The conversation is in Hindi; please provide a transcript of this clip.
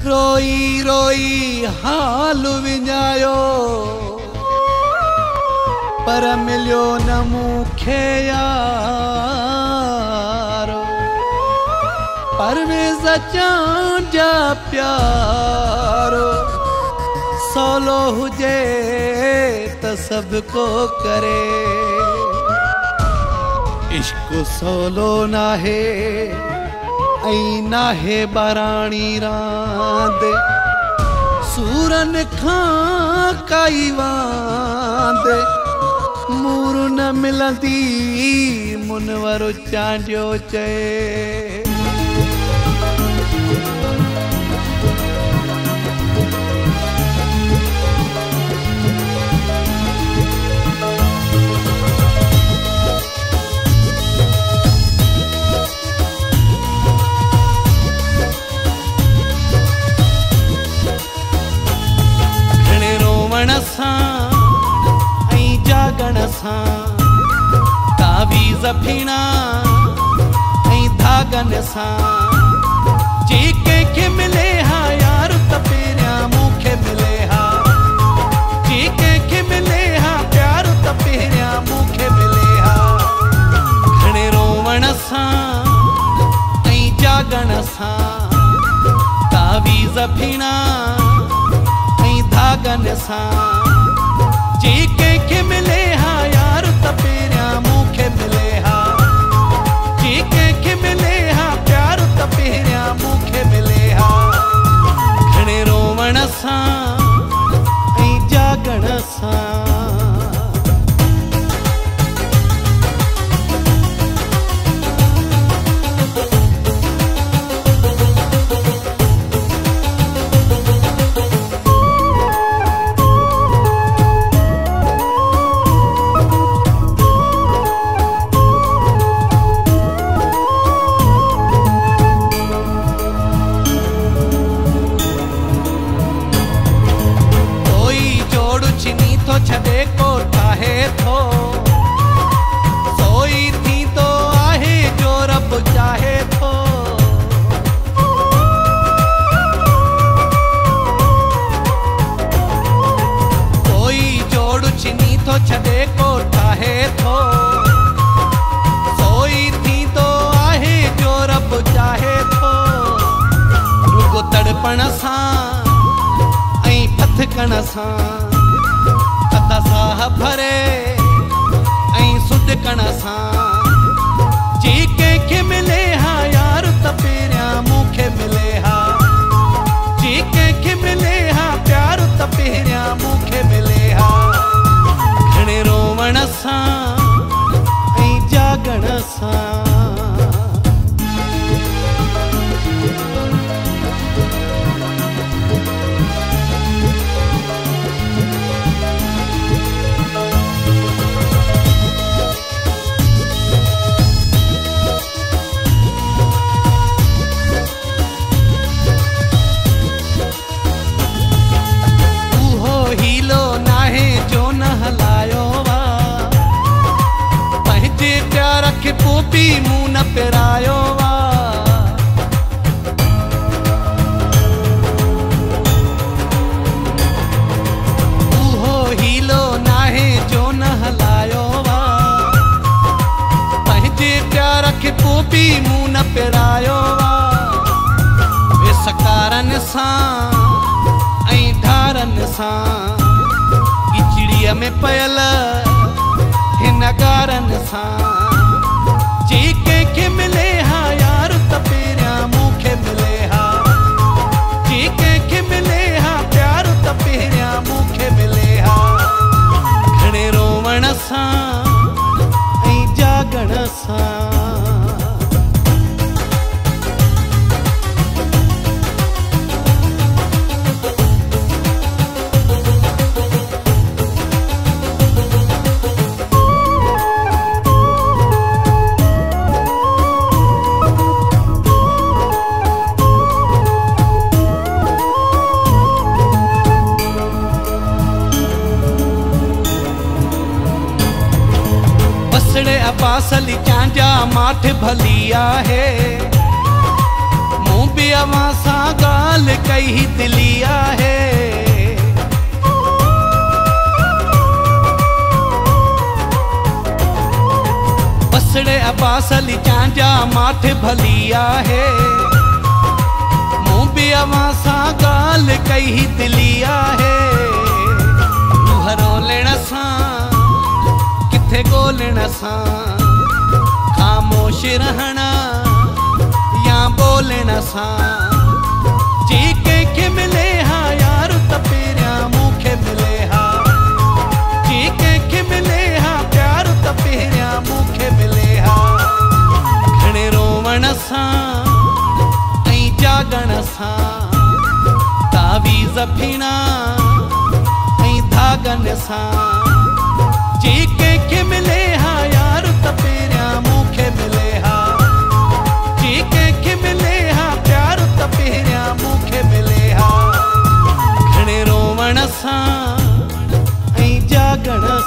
रोई रोई हाल विञायो पर मिलियो न मूंखे यारो। परवेज़ चांद जा प्यारो सोलो हुजे त सब को करे। इश्क सोलो नाहे ऐं नाहे बाराणी रांद। सूरन खां काई वांद मूर न मिलंदी मुनवरो चांडियो चए। ऐं जागण सां तावीज़ फीणा ऐं धागन सां जे कंहिंखे मिले हा यार त पहिरियां मूंखे मिले हा। जे कंहिंखे मिले हा प्यार त पहिरियां मूंखे मिले हा। घणे रोवण सां ऐं जागण सां तावीज़ फीणा धागन सां जे कंहिंखे मिले हा यार त पहिरियां मूंखे मिले हा। जे कंहिंखे मिले हा प्यार त पहिरियां मूंखे मिले हा। घणे रोवण सां ऐं जागण सां छॾे को ठाहे थो सोई थी तो आहे जो रब चाहे थो। कोई जोड़ छिनी थो छॾे को ठाहे थो सोई थी तो आहे जो रब चाहे थो। रुगो तड़पण सां ऐं फथकण सां साह भरे ऐं सुॾकण सां जे कंहिंखे मिले हा यार त पहिरियां मूंखे मिले हा। जे कंहिंखे मिले हा प्यार त पहिरियां मूंखे मिले हा। घणे रोवण सां ऐं जागण सां पोपी मूं न पिरायो वा। उहो हीलो नाहे जो न हलायो वा। पंहिंजे प्यार खे पोपी मूं न पिरायो वा। वे सकारन सां ऐं धारन सां गिचड़ीअ में पयल हिन गारन सां जे कंहिंखे मिले हा यार त पहिरियां मूंखे मिले हा। जे कंहिंखे मिले हा प्यार त पहिरियां मूंखे मिले हा। घणे रोवण सां ऐं जागण सां अब्बास अली चांजा माठ भली आहे मूं बि बि अवां सां ॻाल्हि कई दिली आहे। बसड़े अब्बास अली चांजा माठ भली आहे। मूं बि अवां सां ॻाल्हि कई दिली आहे। रूह रोलण सां किथे ॻोल्हण सां ख़ामोश रहणा या बोलण सां जी कंहिंखे मिले हा यार त पहिरियां मूंखे मिले हा। जी कंहिंखे मिले हा प्यार त पहिरियां मूंखे मिले हा। घणे रोवण सां ऐं जागण सां तावीज़ फिणा ऐं धागनि सां जी कंहिंखे मिले हा यार त पहिरियां मूंखे मिले हा। जी कंहिंखे मिले हा प्यार त पहिरियां मूंखे मिले हा। घणे रोवण सां ऐं जागण